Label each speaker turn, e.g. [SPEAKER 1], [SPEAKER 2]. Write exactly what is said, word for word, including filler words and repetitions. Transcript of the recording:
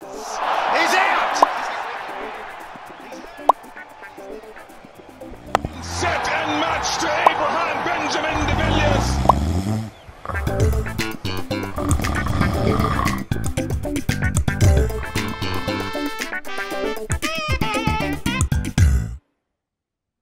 [SPEAKER 1] He's out! Set and match to Abraham Benjamin.